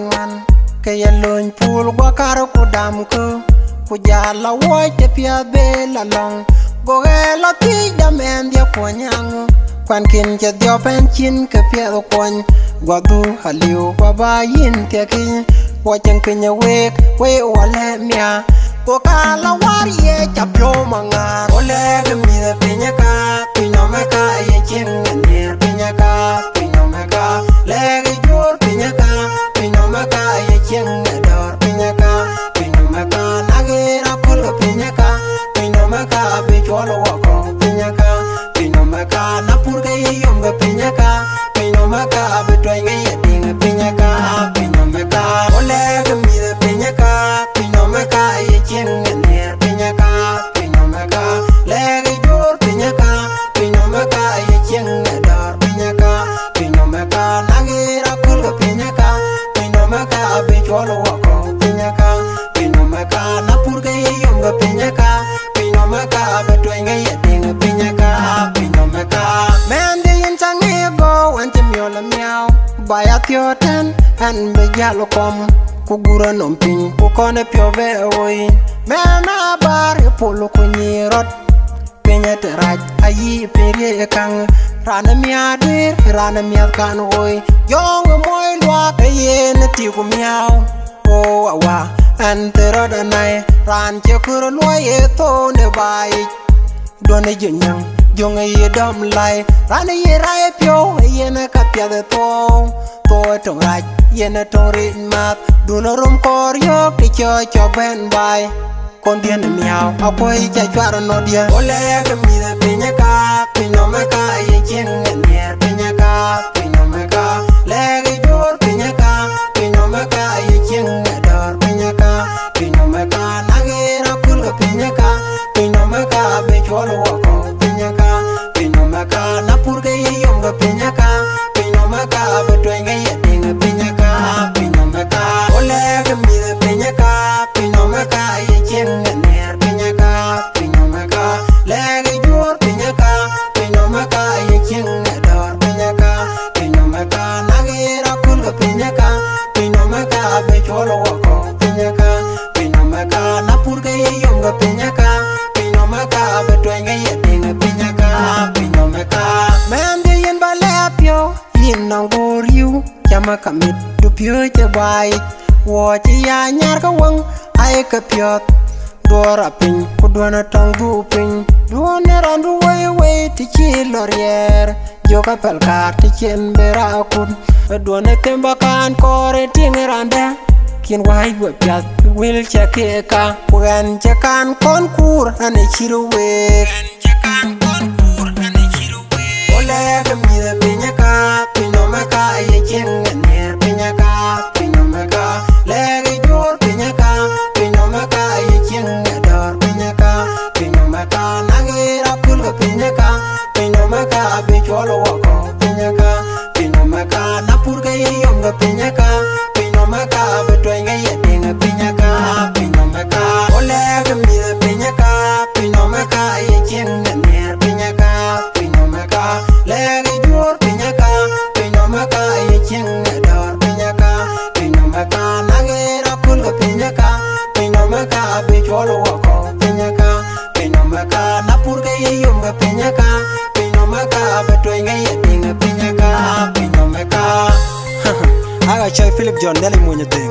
man ke ya lony pul gwa karo ku dam ku jala wo te pia be la long go la ti da men dia ko nyango kwan kin che dio pen chin ke pia do kon gwa du haliu kwa ba yin te kin wo chen kin we wale mia ko kala war ye chapyo manga ole ke mi de pinya ka pinyo me ka ye chin ne pinya ka pinyo me ka le ge jur pinya ka pinyo me ka ye chin dor pinya ka pinyo me ka nage ra kul pinya ka pinyo me ka be cholo ko pinya ka pinyo me ka na pur ge yom ge pinya ka pinyo me ka be toy ge ye ding pinya ka pinyo me ka ole ke mi de pinya ka pinyo me ka ye chin ne pinya ka pinyo me ka le ge jur pinya ka pinyo me ka ye chin dor pinya ka pinyo me ka nage ra kul pinya ka pinyo me ka be cholo ko pinya ka pinyo me ka na pur ge yom ge pinya ka pinyo me ka be toy ge ye ding pinya ka pinyo me ka men de yin change go wan ti miola miao baya tioten an be jalo kom kugura nomping kukone piove oi mena bar polo kunyirot penya teraj ayi perie kang rana miadir rana miat kan oi yong moy lwa yen ti ku miao o awa an terada nai ran che kur loye to ne bai done jenyang jong ye dom lai rana ye rai pyo yen ka pya de to tong raj yen tong rin mat dunorum kor yok ti cho ben bai con dien miao akoi cha chwaro no dia ole ke mi de pinya ka pinyo me ka ye chen ne pinya ka pinyo me ka le ge jor pinya ka pinyo me ka ye chen dor pinya ka pinyo me ka nage ra kul pinya ka pinyo me ka be cholo ko pinya ka pinyo me ka na pur ge yom ga pinya ka pinyo me ka be toy ge ye ding pinya ka pinyo me ka ole ke mi de pinya ka pinyo me ka ye chen ne pinya ka pinyo me ka le ge jor pinya ka pinyo me ka ye chen dor pinya ka pinyo me ka nage ra kul pinya ka pinyo me ka be cholo ko pinya ka pinyo me ka na pur ge yom ga pinya ka pinyo me ka be toy ge ye ding pinya ka pinyo me ka men de yin ba le pyo yin nang bor yu chama kamit du pyo che bai wo chi ya nyar ka wang ai ka pyot dora pin ku dona tang du pin dona randu we ti chi lorier jo ka pel kar ti chen bera kun dona temba kan kore ting randa kin wai we pyat wil che ke ka wen che kan kon kur ane chiru we ole ke mi de pinya ka pinyo me ka ye chen ne pinya ka pinyo me ka le ge jor pinya ka pinyo me ka ye chen dor pinya ka pinyo me ka nage ra kul pinya ka pinyo me ka be cholo ko pinya ka pinyo me ka na pur ge yom ga pinya ka pinyo me ka be toy ge ye ding pinya ka pinyo me ka ole ke mi de pinya ka pinyo me ka ye chen ne pinya ka pinyo me ka le ge jor pinya ka pinyo me ka ye chen dor pinya ka pinyo me ka nage ra kul pinya ka pinyo me ka be cholo ko pinya ka pinyo me ka na pur ge yom ga pinya ka pinyo me ka be toy ge ye ding pinya ka pinyo me ka aga chai Philip John Deli mo nyete